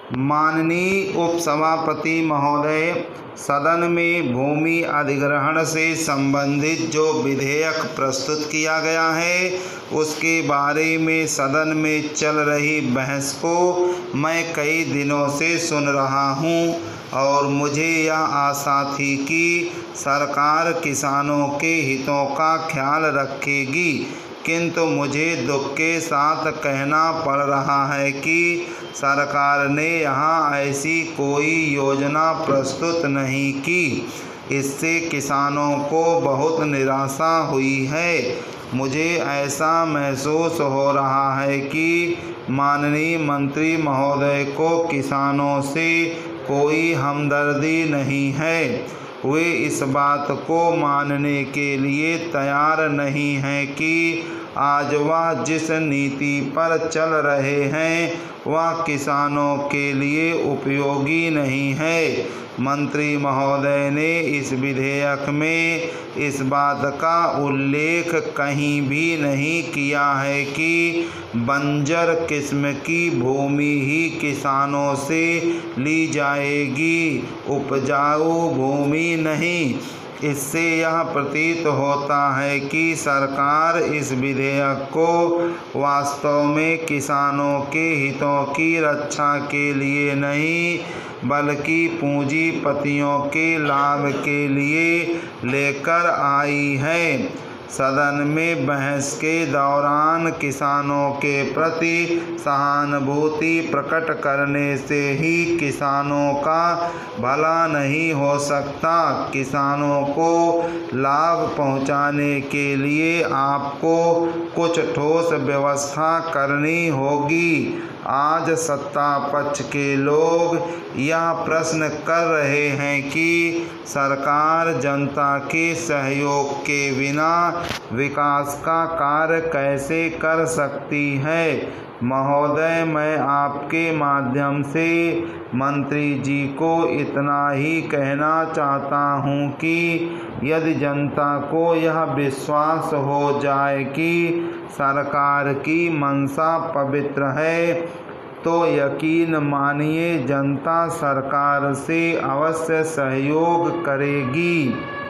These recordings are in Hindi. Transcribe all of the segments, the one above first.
माननीय उपसभापति महोदय, सदन में भूमि अधिग्रहण से संबंधित जो विधेयक प्रस्तुत किया गया है उसके बारे में सदन में चल रही बहस को मैं कई दिनों से सुन रहा हूं और मुझे यह आशा थी कि सरकार किसानों के हितों का ख्याल रखेगी, किंतु मुझे दुख के साथ कहना पड़ रहा है कि सरकार ने यहाँ ऐसी कोई योजना प्रस्तुत नहीं की। इससे किसानों को बहुत निराशा हुई है। मुझे ऐसा महसूस हो रहा है कि माननीय मंत्री महोदय को किसानों से कोई हमदर्दी नहीं है। वे इस बात को मानने के लिए तैयार नहीं हैं कि आज वह जिस नीति पर चल रहे हैं वह किसानों के लिए उपयोगी नहीं है। मंत्री महोदय ने इस विधेयक में इस बात का उल्लेख कहीं भी नहीं किया है कि बंजर किस्म की भूमि ही किसानों से ली जाएगी, उपजाऊ भूमि नहीं। इससे यह प्रतीत होता है कि सरकार इस विधेयक को वास्तव में किसानों के हितों की रक्षा के लिए नहीं बल्कि पूंजीपतियों के लाभ के लिए लेकर आई है। सदन में बहस के दौरान किसानों के प्रति सहानुभूति प्रकट करने से ही किसानों का भला नहीं हो सकता। किसानों को लाभ पहुंचाने के लिए आपको कुछ ठोस व्यवस्था करनी होगी। आज सत्ता पक्ष के लोग यह प्रश्न कर रहे हैं कि सरकार जनता के सहयोग के बिना विकास का कार्य कैसे कर सकती है। महोदय, मैं आपके माध्यम से मंत्री जी को इतना ही कहना चाहता हूं कि यदि जनता को यह विश्वास हो जाए कि सरकार की मंशा पवित्र है तो यकीन मानिए जनता सरकार से अवश्य सहयोग करेगी।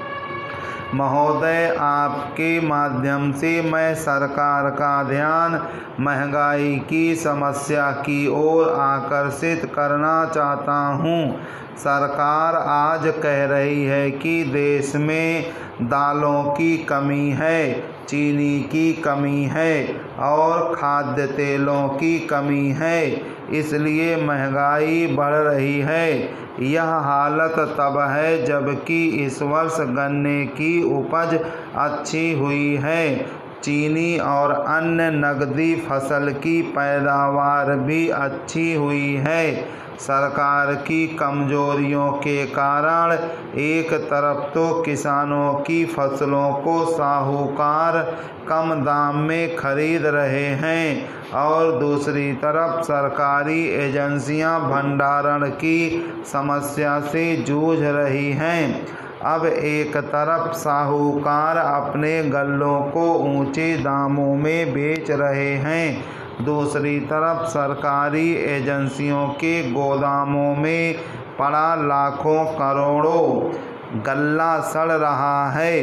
महोदय, आपके माध्यम से मैं सरकार का ध्यान महंगाई की समस्या की ओर आकर्षित करना चाहता हूं। सरकार आज कह रही है कि देश में दालों की कमी है, चीनी की कमी है और खाद्य तेलों की कमी है, इसलिए महंगाई बढ़ रही है। यह हालत तब है जबकि इस वर्ष गन्ने की उपज अच्छी हुई है। चीनी और अन्य नकदी फसल की पैदावार भी अच्छी हुई है। सरकार की कमजोरियों के कारण एक तरफ तो किसानों की फसलों को साहूकार कम दाम में खरीद रहे हैं और दूसरी तरफ सरकारी एजेंसियां भंडारण की समस्या से जूझ रही हैं। अब एक तरफ साहूकार अपने गल्लों को ऊंचे दामों में बेच रहे हैं, दूसरी तरफ सरकारी एजेंसियों के गोदामों में पड़ा लाखों करोड़ों गल्ला सड़ रहा है।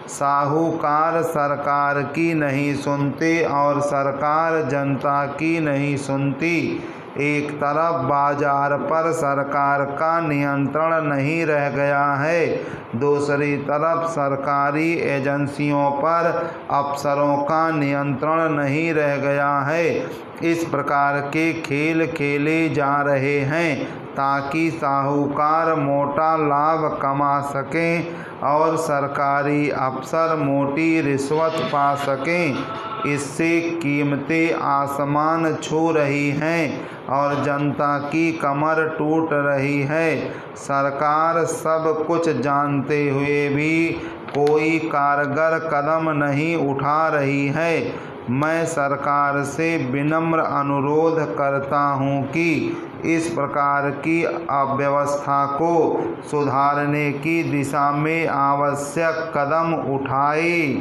साहूकार सरकार की नहीं सुनते और सरकार जनता की नहीं सुनती। एक तरफ बाजार पर सरकार का नियंत्रण नहीं रह गया है, दूसरी तरफ सरकारी एजेंसियों पर अफसरों का नियंत्रण नहीं रह गया है। इस प्रकार के खेल खेले जा रहे हैं ताकि साहूकार मोटा लाभ कमा सकें और सरकारी अफसर मोटी रिश्वत पा सकें। इससे कीमतें आसमान छू रही हैं और जनता की कमर टूट रही है। सरकार सब कुछ जानते हुए भी कोई कारगर कदम नहीं उठा रही है। मैं सरकार से विनम्र अनुरोध करता हूं कि इस प्रकार की अव्यवस्था को सुधारने की दिशा में आवश्यक कदम उठाए।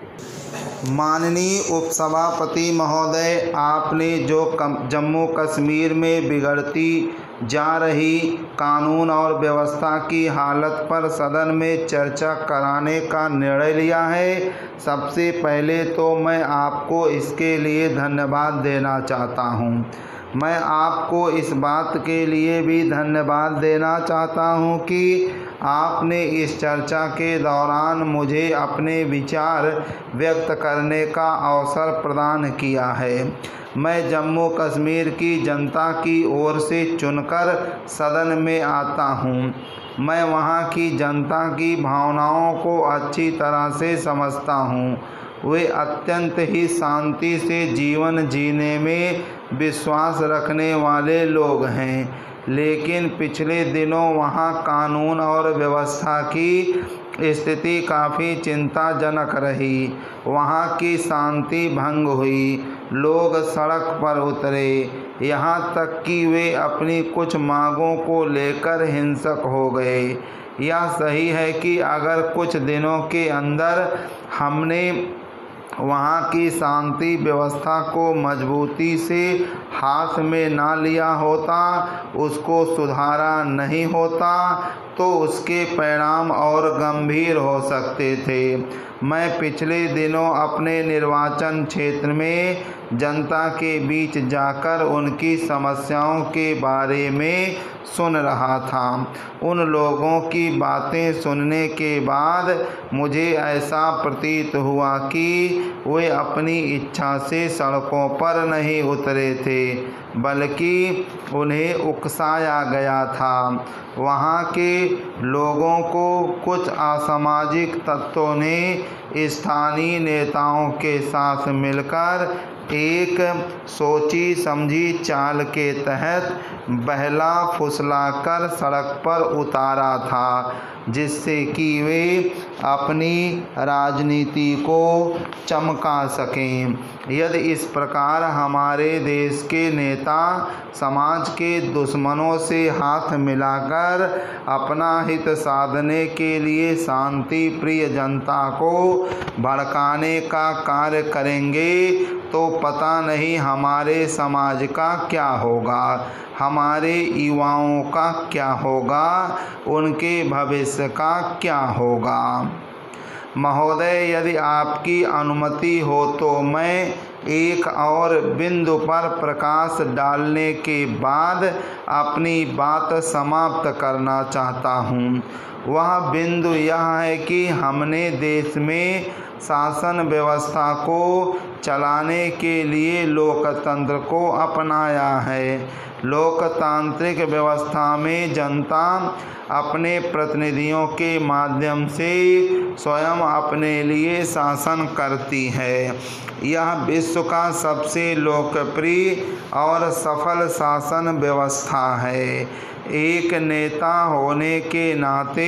माननीय उपसभापति महोदय, आपने जो जम्मू कश्मीर में बिगड़ती जा रही कानून और व्यवस्था की हालत पर सदन में चर्चा कराने का निर्णय लिया है। सबसे पहले तो मैं आपको इसके लिए धन्यवाद देना चाहता हूँ। मैं आपको इस बात के लिए भी धन्यवाद देना चाहता हूँ कि आपने इस चर्चा के दौरान मुझे अपने विचार व्यक्त करने का अवसर प्रदान किया है। मैं जम्मू कश्मीर की जनता की ओर से चुनकर सदन में आता हूँ। मैं वहाँ की जनता की भावनाओं को अच्छी तरह से समझता हूँ। वे अत्यंत ही शांति से जीवन जीने में विश्वास रखने वाले लोग हैं, लेकिन पिछले दिनों वहाँ कानून और व्यवस्था की स्थिति काफ़ी चिंताजनक रही। वहाँ की शांति भंग हुई, लोग सड़क पर उतरे, यहाँ तक कि वे अपनी कुछ मांगों को लेकर हिंसक हो गए। यह सही है कि अगर कुछ दिनों के अंदर हमने वहाँ की शांति व्यवस्था को मजबूती से हाथ में ना लिया होता, उसको सुधारा नहीं होता, तो उसके परिणाम और गंभीर हो सकते थे। मैं पिछले दिनों अपने निर्वाचन क्षेत्र में जनता के बीच जाकर उनकी समस्याओं के बारे में सुन रहा था। उन लोगों की बातें सुनने के बाद मुझे ऐसा प्रतीत हुआ कि वे अपनी इच्छा से सड़कों पर नहीं उतरे थे, बल्कि उन्हें उकसाया गया था। वहाँ के लोगों को कुछ असामाजिक तत्वों ने स्थानीय नेताओं के साथ मिलकर एक सोची समझी चाल के तहत बहला फुसलाकर सड़क पर उतारा था, जिससे कि वे अपनी राजनीति को चमका सकें। यदि इस प्रकार हमारे देश के नेता समाज के दुश्मनों से हाथ मिलाकर अपना हित साधने के लिए शांति प्रिय जनता को भड़काने का कार्य करेंगे, तो पता नहीं हमारे समाज का क्या होगा, हमारे युवाओं का क्या होगा, उनके भविष्य का क्या होगा। महोदय, यदि आपकी अनुमति हो तो मैं एक और बिंदु पर प्रकाश डालने के बाद अपनी बात समाप्त करना चाहता हूँ। वह बिंदु यह है कि हमने देश में शासन व्यवस्था को चलाने के लिए लोकतंत्र को अपनाया है। लोकतांत्रिक व्यवस्था में जनता अपने प्रतिनिधियों के माध्यम से स्वयं अपने लिए शासन करती है। यह विश्व का सबसे लोकप्रिय और सफल शासन व्यवस्था है। एक नेता होने के नाते,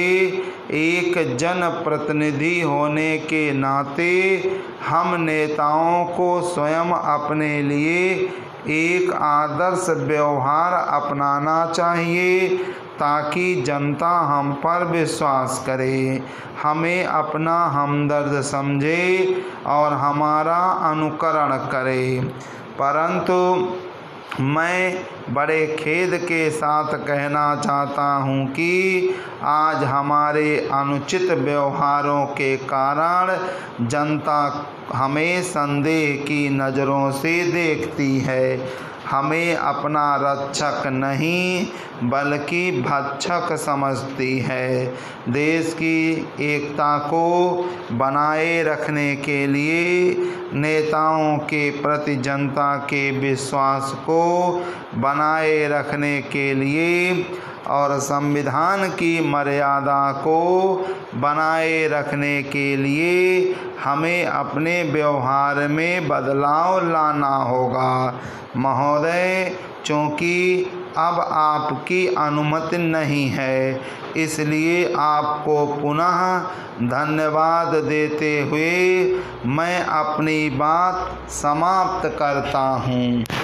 एक जनप्रतिनिधि होने के नाते हम नेताओं को स्वयं अपने लिए एक आदर्श व्यवहार अपनाना चाहिए, ताकि जनता हम पर विश्वास करे, हमें अपना हमदर्द समझे और हमारा अनुकरण करे। परंतु मैं बड़े खेद के साथ कहना चाहता हूँ कि आज हमारे अनुचित व्यवहारों के कारण जनता हमें संदेह की नज़रों से देखती है, हमें अपना रक्षक नहीं बल्कि भक्षक समझती है। देश की एकता को बनाए रखने के लिए, नेताओं के प्रति जनता के विश्वास को बनाए रखने के लिए और संविधान की मर्यादा को बनाए रखने के लिए हमें अपने व्यवहार में बदलाव लाना होगा। महोदय, चूँकि अब आपकी अनुमति नहीं है, इसलिए आपको पुनः धन्यवाद देते हुए मैं अपनी बात समाप्त करता हूँ।